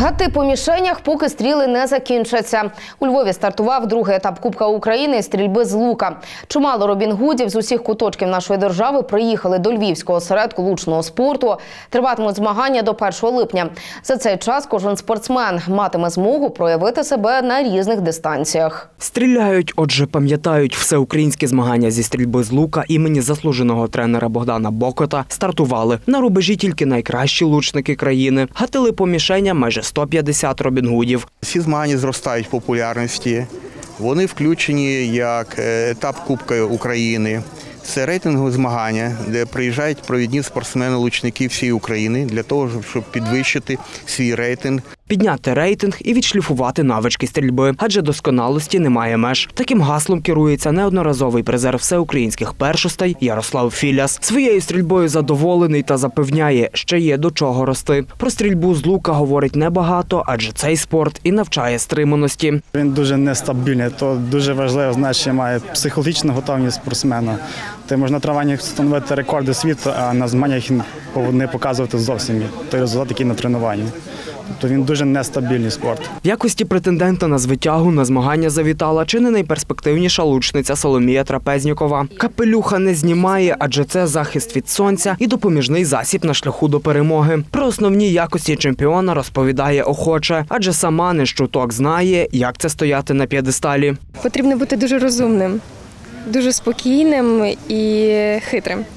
Гати по мішенях, поки стріли не закінчаться. У Львові стартував другий етап Кубка України із стрільби з лука. Чимало робін-гудів з усіх куточків нашої держави приїхали до Львівського осередку лучного спорту. Триватимуть змагання до 1 липня. За цей час кожен спортсмен матиме змогу проявити себе на різних дистанціях. Стріляють, отже, пам'ятають, всеукраїнські змагання зі стрільби з лука імені заслуженого тренера Богдана Бокота стартували. На рубежі тільки найкращі лучники країни. Гатили по мішеням майже 150 робін-гудів. Ці змагання зростають в популярності. Вони включені як етап Кубка України. Це рейтингові змагання, де приїжджають провідні спортсмени-лучники всієї України для того, щоб підвищити свій рейтинг. Підняти рейтинг і відшліфувати навички стрільби, адже досконалості немає меж. Таким гаслом керується неодноразовий призер всеукраїнських першостей Ярослав Філяс. Своєю стрільбою задоволений та запевняє, ще є до чого рости. Про стрільбу з лука говорить небагато, адже цей спорт і навчає стриманості. Він дуже нестабільний, то дуже важливе значення має психологічна готовність спортсмена. Ти можна на тренуваннях встановити рекорди світу, а на змаганнях не показувати зовсім той результат, який на тренуванні. Тобто він дуже нестабільний спорт. В якості претендента на звитягу на змагання завітала чи не найперспективніша лучниця Соломія Трапезнікова. Капелюха не знімає, адже це захист від сонця і допоміжний засіб на шляху до перемоги. Про основні якості чемпіона розповідає охоче, адже сама не щуток знає, як це стояти на п'єдесталі. Потрібно бути дуже розумним, дуже спокійним і хитрим.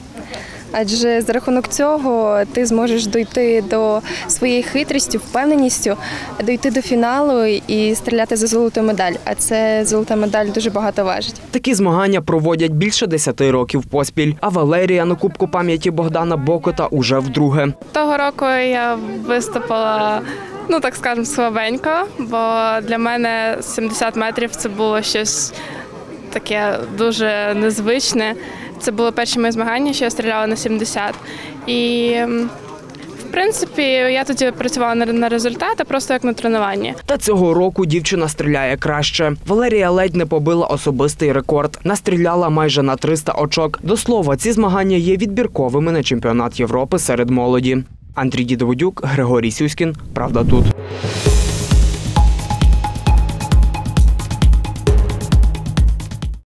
Адже за рахунок цього ти зможеш дійти до своєї хитрістю, впевненістю, дійти до фіналу і стріляти за золоту медаль. А це золота медаль дуже багато важить. Такі змагання проводять більше 10 років поспіль. А Валерія на Кубку пам'яті Богдана Бокота уже вдруге. Того року я виступила, так скажемо, слабенько, бо для мене 70 метрів це було щось таке дуже незвичне. Це були перші мої змагання, що я стріляла на 70. І, в принципі, я тоді працювала на результати, просто як на тренуванні. Та цього року дівчина стріляє краще. Валерія ледь не побила особистий рекорд. Настріляла майже на 300 очок. До слова, ці змагання є відбірковими на чемпіонат Європи серед молоді. Андрій Дідоводюк, Григорій Сюськін. Правда тут.